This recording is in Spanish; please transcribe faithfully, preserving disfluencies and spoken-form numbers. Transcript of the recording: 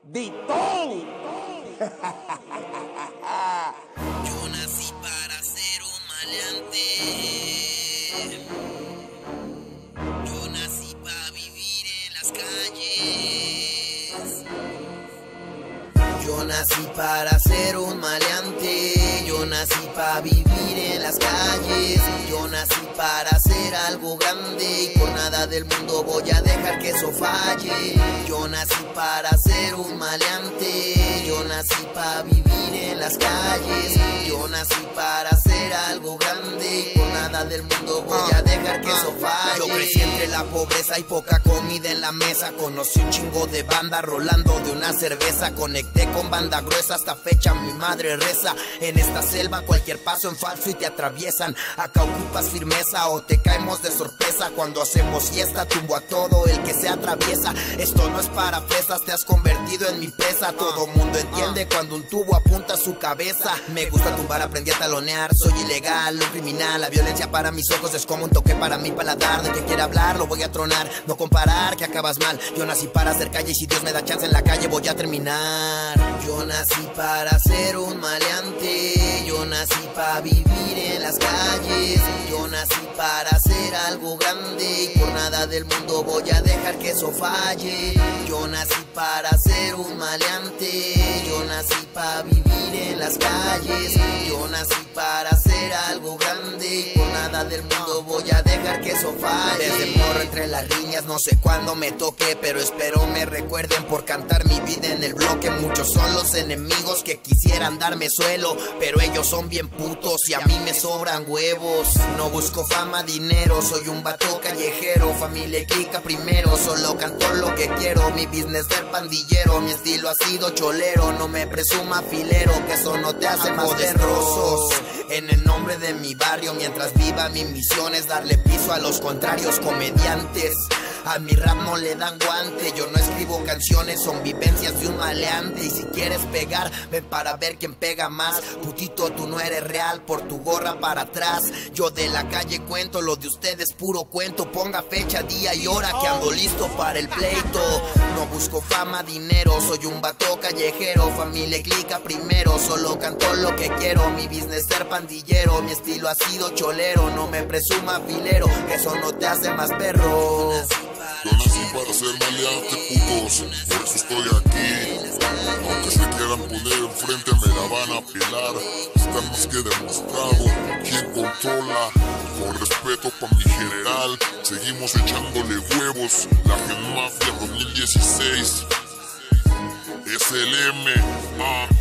Ditón. Yo nací para ser un maleante. Yo nací para vivir en las calles. Yo nací para ser un maleante. Yo nací para vivir en las calles. Yo nací para hacer algo grande y por nada del mundo voy a dejar que eso falle. Yo nací para ser un maleante. Yo nací para vivir en las calles. Yo nací para hacer algo grande y por nada del mundo voy a dejar que eso falle. Yo crecí entre la pobreza y poca comida en la mesa. Conocí un chingo de banda rolando de una cerveza. Conecté con banda gruesa, hasta fecha mi madre reza. En esta selva cualquier paso en falso y te atraviesan. Acá ocupas firmeza o te caemos de sorpresa. Cuando hacemos fiesta tumbo a todo el que se atraviesa. Esto no es para fresas, te has convertido en mi presa. Todo mundo entiende cuando un tubo apunta a su cabeza. Me gusta tumbar, aprendí a talonear. Soy ilegal, un criminal. La violencia para mis ojos es como un toque para mi paladar. De que quiera hablar lo voy a tronar. No comparar que acabas mal. Yo nací para hacer calle y si Dios me da chance en la calle voy a terminar. Yo nací para ser un maleante. Yo nací para vivir en las calles. Yo nací para hacer algo grande y por nada del mundo voy a dejar que eso falle. Yo nací para ser un maleante. Yo nací para vivir en las calles. Yo nací para hacer algo grande y por nada del mundo voy a dejar que eso falle. Desde morro entre las riñas, no sé cuándo me toque, pero espero me recuerden por cantar mi vida en el bloque. Muchos son los enemigos que quisieran darme suelo, pero ellos son bien putos y a mí me sobran huevos. No busco fama, dinero, soy un vato callejero. Familia y clica primero, solo canto lo que quiero. Mi business ser pandillero, mi estilo ha sido cholero. No me presuma filero, que eso no te hace más poderosos. En el nombre de mi barrio, mientras viva mi misión es darle piso a los contrarios comediantes. A mi rap no le dan guante, yo no escribo canciones, son vivencias de un maleante. Y si quieres pegar, ven para ver quién pega más. Putito, tú no eres real, por tu gorra para atrás. Yo de la calle cuento, lo de ustedes puro cuento. Ponga fecha, día y hora que ando listo para el pleito. No busco fama, dinero, soy un vato callejero. Familia y clica primero, solo canto lo que quiero. Mi business ser pandillero, mi estilo ha sido cholero. No me presuma filero, eso no te hace más perro. Yo nací para ser maleante, putos, por eso estoy aquí. Aunque se quieran poner enfrente me la van a pelar. Está más que demostrado quién controla. Con respeto pa' mi general, seguimos echándole huevos. La Gen Mafia dos mil dieciséis, S L M, ah.